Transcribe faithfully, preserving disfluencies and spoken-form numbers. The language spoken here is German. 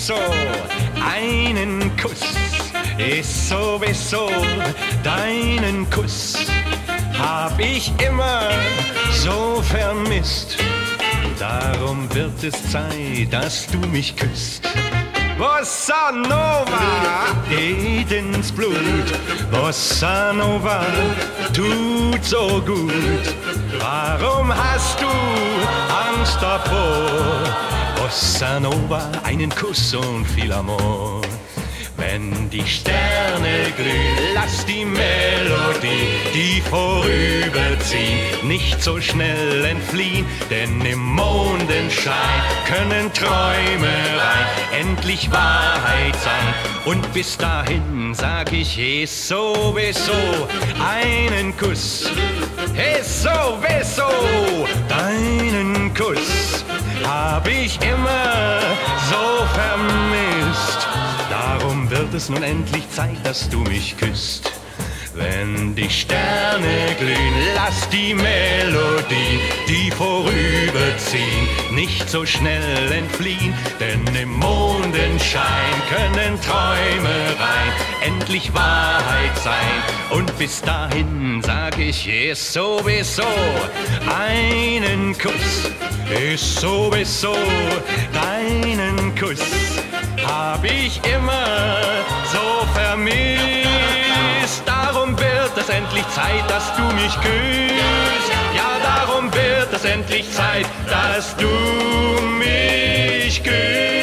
sowieso einen Kuss, ist sowieso deinen Kuss. Hab ich immer so vermisst, darum wird es Zeit, dass du mich küsst. Bossa Nova geht ins Blut, Bossa Nova tut so gut. Warum hast du Angst davor? Bossa Nova, einen Kuss und viel Amor. Wenn die Sterne glühen, lass die Melodie, die vorüberziehen, nicht so schnell entfliehen, denn im Mondenschein können Träume rein endlich Wahrheit sein. Und bis dahin sag ich, eh sowieso einen Kuss, eh sowieso deinen Kuss hab ich immer so vermisst. Darum wird es nun endlich Zeit, dass du mich küsst. Wenn die Sterne glühen, lass die Melodie, die vorüberziehen, nicht so schnell entfliehen, denn im Mondenschein können Träume rein endlich Wahrheit sein. Und bis dahin sag ich, ist sowieso einen Kuss, ist sowieso deinen Kuss hab ich immer so vermisst. Darum wird es endlich Zeit, dass du mich küsst. Ja, darum wird es endlich Zeit, dass du mich küsst.